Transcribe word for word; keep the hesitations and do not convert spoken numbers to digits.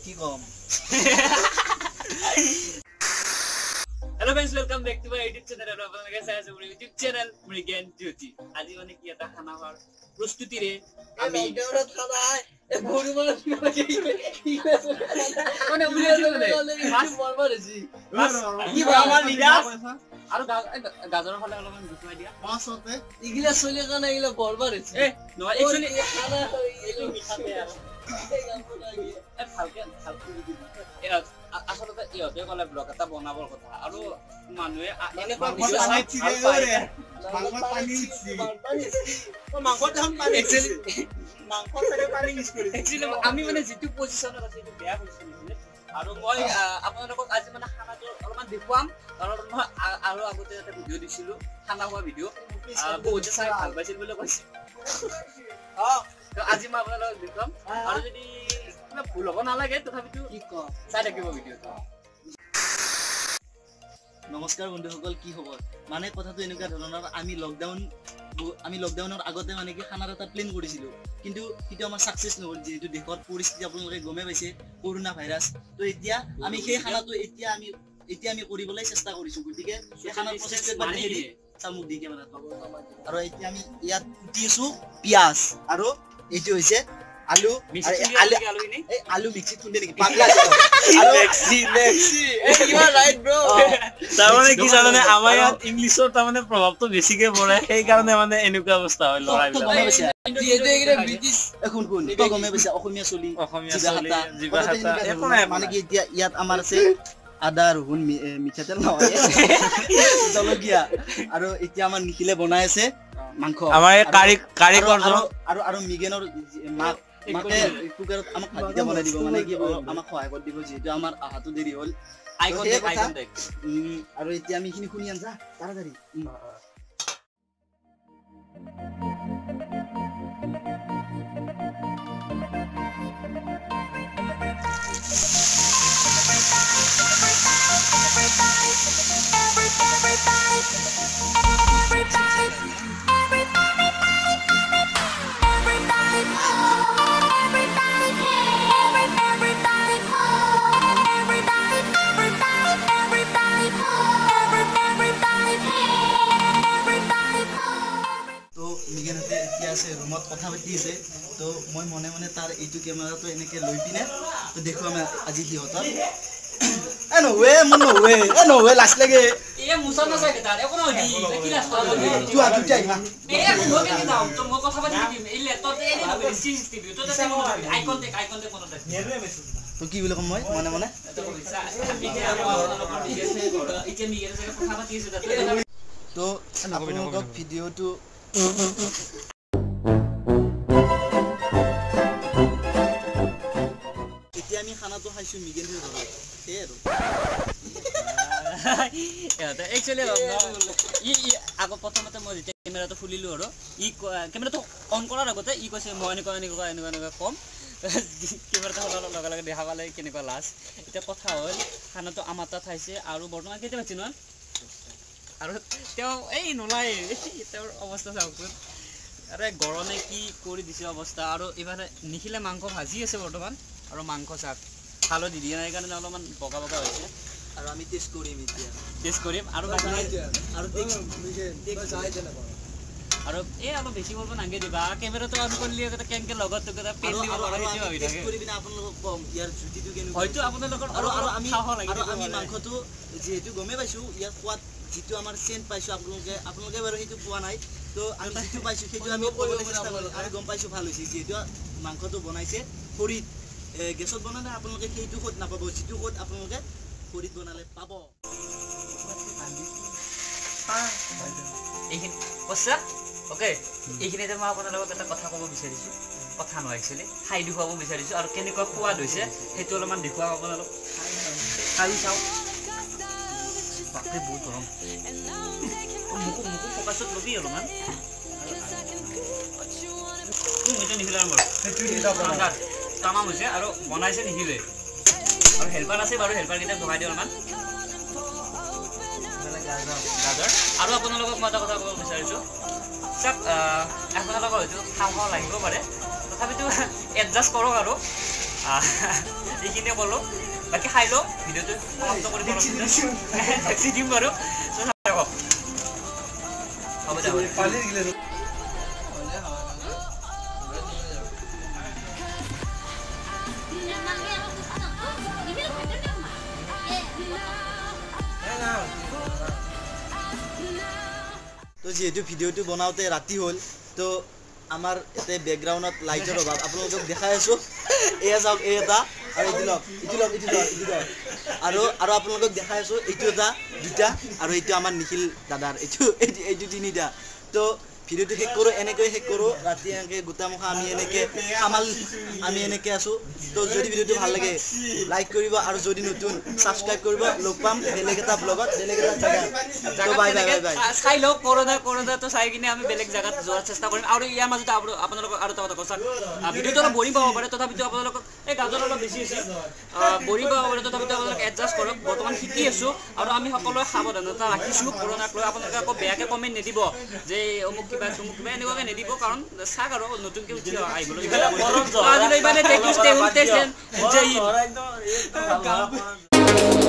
কি কম Hello friends, welcome back to my YouTube channel. আৰু আপোনালোকে চাই আছে মোৰ YouTube channel মৃগেন জ্যোতি। আজি মানে কি এটা খানা খোৱাৰ প্ৰস্তুতিৰে আমি লকডাউনত খানা এ গৰু মাছ কি লাগে কি আছে মানে বুলিছো মানে মাছ মৰমৰ আছে কি আমাৰ নিৰাস আৰু গাজৰৰ ফালে অলপমান গুছাই দিয়া মাছতে ইগিলা চলি কাৰণে ইগিলা বৰবাৰ আছে এ নহয় একচুয়ালি খানা এইটো মিঠাতে আৰু এ ভালকে ভালকে দি আসলতে ইহঁতে ক'লে ব্লগ এটা বনাবৰ কথা আৰু মানুহে এনেকুৱা ভিডিঅ' চাই ভাল পায় মাংস পানী উঠছি মাংস দাম পানী একচুয়ালি মাংস চাগে পানী মিক্স কৰি একচুয়ালি আমি মানে যেটো পজিশনত আছে সেইটো বেয়া পজিশন আছে আৰু মই আপোনালোকক আজি মানে খানাটো অলপমান দেখুৱাম কাৰণ মই আৰু আগতে এটা ভিডিঅ' দিছিলো খানা খোৱা ভিডিঅ' বহুত চাই ভাল পাইছিল বুলি কৈছে অ তো আজি মই আপোনালোকক দেখুৱাম আৰু যদি ভুল হ'ব নালাগে তথাপিতো কি কম চাই থাকিব ভিডিঅ'টো নমস্কাৰ বন্ধুসকল কি খবৰ মানে কথাটো এনেকুৱা ধৰণৰ আমি লকডাউন আমি লকডাউনৰ আগতে মানে কি খানাৰ এটা প্লেন কৰিছিলো কিন্তু সেইটো আমাৰ সাকসেস নহল যেহেতু দেশৰ পৰিস্থিতি আপোনালোকে গমে পাইছে কৰোনা ভাইৰাছ তো এতিয়া আমি সেই খানাটো এতিয়া আমি এতিয়া আমি কৰিবলৈ চেষ্টা কৰিছো গতিকে সেই খানাৰ প্ৰচেছটো মানে হেৰি চামুক দি কেমেৰা আৰু এতিয়া আমি ইয়াত কুটিছো পিয়াজ আৰু এইটো হৈছে আলু আলু আলু এই আলু মিক্সিত খুন্দে নেকি পাগলা আলু মিক্সি মিক্সি ইউ আর রাইট ব্রো তাৰমানে কি জানে আমাৰ ইয়াত ইংলিছৰ তাৰমানে প্ৰভাৱটো বেছিকে পৰে সেই কাৰণে মানে এনেকুৱা অৱস্থা হয় লৰাবিলাক যেটো এগৰে ব্ৰিটিছ এখন কোন তো গমে পাইছে অসমীয়া চলি অসমীয়া চলি জিবা হাতা একো নাই মানে কি এতিয়া ইয়াত আমাৰ আছে আদা ৰহুন মিঠাতেল নহয় জলকীয়া আৰু এতিয়া আমাৰ নিখিলে বনাই আছে মাংস আমাৰ এই কাৰি কাৰিকৰ আৰু আৰু মিগেনৰ মাক মাকে কুকাৰত আমাক ভাতকেইটা বনাই দিব মানে কি আমাক সহায় কৰি দিব যেহেতু আমাৰ আহাটো দেৰি হ'ল আইকন দেখ আইকন দেখ আৰু এতিয়া আমি এইখিনি শুনি আনছা তাড়াতাড়ি ৰুমত কথা পাতি আছে তো মই মনে মনে তাৰ এইটো কেমেৰাটো এনেকে লৈ পিনে তো দেখো আমি আজি সিহঁতৰ এ নৱে মন নৱে এ নৱে লাজ লাগে এ মুছা না চাই তাৰ একো নহয় কি লাজ লাগে তুই আ তুই আইবা এ মই কি দাও তো মই কথা পাতি দিম এই লেপটপে এনে নবে সিসিটিভি তো তাতে মন আইকন দেখ আইকন দেখ মনত আছে নেৰে মেছেজ তো কি বলে কম মই মনে মনে তো আপোনালোকক ভিডিঅ'টো এতিয়া আমি খানাটো খাইছো মিগেন ধৰি ধৰা সেই আৰু এটা একচুয়ালি ই আগত প্ৰথমতে মই যেতিয়া কেমেৰাটো খুলিলো আৰু ই কেমেৰাটো অন কৰাৰ আগতে ই কৈছে মই এনেকুৱা এনেকুৱা এনেকুৱা এনেকুৱা কম কেমেৰাটো খোলাৰ লগে লগে দেখা পালে কেনেকুৱা লাজ এতিয়া কথা হ'ল খানাটো আমাৰ তাত খাইছে আৰু বৰ্তমান কেতিয়া পাইছে ন আৰু তেওঁ এই নোলাই তেওঁৰ অৱস্থা চাওকচোন আৰে গৰমে কি কৰি দিছে অৱস্থা আৰু ইফালে নিখিলে মাংস ভাজি আছে বৰ্তমান আৰু মাংস চাক হালধি দিয়া নাই কাৰণে অলপমান বগা বগা হৈছে আৰু আমি টেষ্ট কৰিম এতিয়া টেষ্ট কৰিম আৰু আৰু আৰু এই অলপ বেছি কৰিব নাগে দিবা কেমেৰাটো অন কৰিলে এটা কেনকে লগত এটা পেল দিব লাগে সেইটো হৈ থাকে কৰি বিনা আপোনালোকক কম ইয়াৰ জুতিটো কেনে হয়তো আপোনালোকৰ আৰু আৰু আমি খাব লাগে আৰু আমি মাংসটো যেহেতু গমে পাইছো ইয়াৰ সোৱাদ যেটো আমাৰ সেন্ট পাইছো আপোনালোকে আপোনালোকে বাৰু সেইটো পোৱা নাই তো আমি যেটো পাইছো সেইটো আমি ক'বলৈ চেষ্টা কৰিম আৰু গম পাইছো ভাল হৈছে যেহেতু মাংসটো বনাইছে খৰিত গেছত বনালে আপোনালোকে সেইটো খোদ নাপাব যেটো খোদ আপোনালোকে খৰিত বনালে পাব এইখিনি পছা ওকে এইখিনিতে মই আপোনালোকক এটা কথা ক'ব বিচাৰিছো কথা নহয় একচুয়ালি খাই দেখুৱাব বিচাৰিছো আৰু কেনেকুৱা সোৱাদ হৈছে সেইটো অলপমান দেখুৱাব আপোনালোক খাই চাওক বাপৰে বহুত গৰম মুখ মুখ ফকাছত ল'বি অলপমান এইটো নিখিলে আমাৰ তামাম হৈছে আৰু বনাইছে নিখিলে আৰু হেল্পাৰ আছে বাৰু হেল্পাৰকেইটা বহাই দিওঁ অলপমান গাজৰ আৰু আপোনালোকক মই এটা কথা ক'ব বিচাৰিছোঁ চাওক আপোনালোকৰ হয়তো খাওঁ খাওঁ লাগিব পাৰে তথাপিতো এডজাষ্ট কৰক আৰু এইখিনিয়ে ক'লো বাকী খাই লওঁ ভিডিঅ'টো সমাপ্ত কৰি ট্যাক্সি দিম বাৰু হ'ব দে তো যেহেতু ভিডিওটো বনাওতে রাতি হল তো আমার এতে ব্যাকগ্রাউন্ডত লাইটের অভাব আপনাদের দেখাই আছো এয়া যাওক এই এটা আর এইটো লওক এইটো লওক এইটো লওক এইটো লওক আৰু আৰু আপোনালোকক দেখাই আছো এইটো এটা দুটা আৰু এইটো আমাৰ নিখিল দাদাৰ এইটো এইটো তিনিটা তো ভিডিওটো শেষ কৰো এনেকৈ শেষ কৰো ৰাতি এনেকৈ গোটা মুখা আমি এনেকৈ কামাল আমি এনেকৈ আছো তো যদি ভিডিওটো ভাল লাগে লাইক কৰিব আৰু যদি নতুন সাবস্ক্রাইব কৰিব লগ পাম বেলেগ এটা ব্লগত বেলেগ এটা জায়গা তো বাই বাই বাই বাই চাই লওক কৰোনা কৰোনা তো চাই কিনে আমি বেলেগ জায়গাত যোৱাৰ চেষ্টা কৰিম আৰু ইয়াৰ মাজতে আপোনালোকক আৰু এটা কথা কৈছা ভিডিওটো অলপ বৰিং পাব পাৰে তথাপিতো আপোনালোকক এই গাজৰ অলপ বেছি আছে বৰিং পাব পাৰে তথাপিতো আপোনালোক এডজাষ্ট কৰক বৰ্তমান শিকি আছো আৰু আমি সকলোৱে সাৱধানতা ৰাখিছো কৰোনাক লৈ আপোনালোকে আকৌ বেয়াকে কমেণ্ট নিদিব যে অমুক কিবা তুমুক কিবা এনেকুৱাকে নিদিব কাৰণ চাওক আৰু নতুনকে উঠি আহিবলৈ আজিলৈ ইমানে take you stay home take and জয় হিন্দ